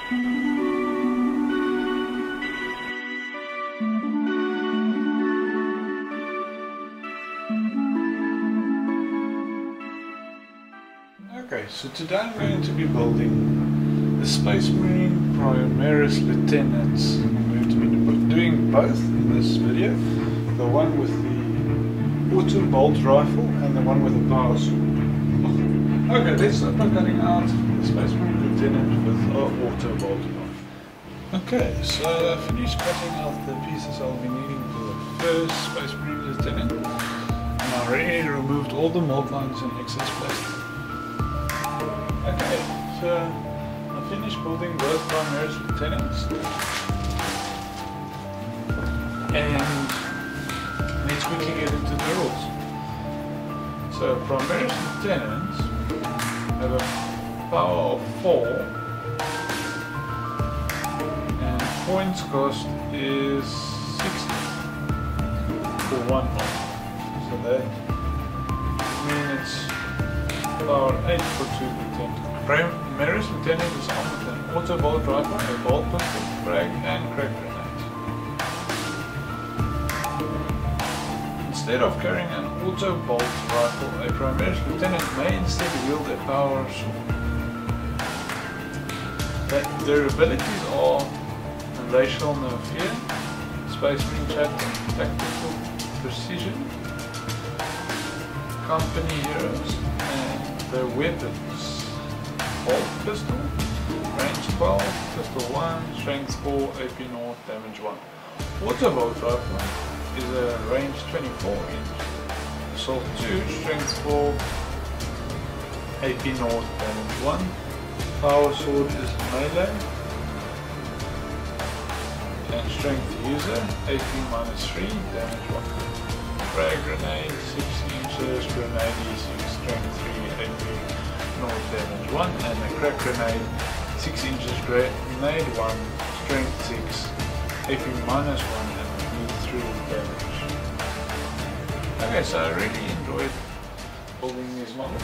Okay, so today I'm going to be building the Space Marine Primaris Lieutenants. I'm going to be doing both in this video. The one with the auto bolt rifle and the one with the power sword. Okay, let's start by cutting out the Space Marine Lieutenant with our auto bolt rifle. Okay, so I finished cutting out the pieces I'll be needing for the first Space Marine Lieutenant. And I already removed all the mold lines and excess plastic. Okay, so I finished building both Primaris Lieutenants, and let's quickly get into the rules. So Primaris Lieutenants have a power of 4 and points cost is 60 for 1 mod. So that means it's power 8 for 2 Lieutenant. Primaris Lieutenant is armed with an auto bolt rifle, a bolt pistol, frag and crack grenades. Instead of carrying an auto bolt rifle, a Primaris Lieutenant may instead wield a power sword. Their abilities are Racial No Fear, Space Marine Tactical Precision, Company Heroes, and their weapons. Bolt pistol, range 12, pistol 1, strength 4, AP 0, damage 1. Auto bolt rifle is a range 24 inch, assault 2, strength 4, AP 0, damage 1. Power sword is melee, and strength user, AP -3, damage 1. Frag grenade 6 inches, grenade E6, strength 3, AP 0, damage 1, and a crack grenade 6 inches, grenade 1, strength 6, AP -1, and E3 damage. Okay, so I really enjoyed building these models.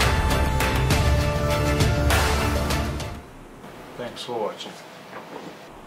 Thanks for watching.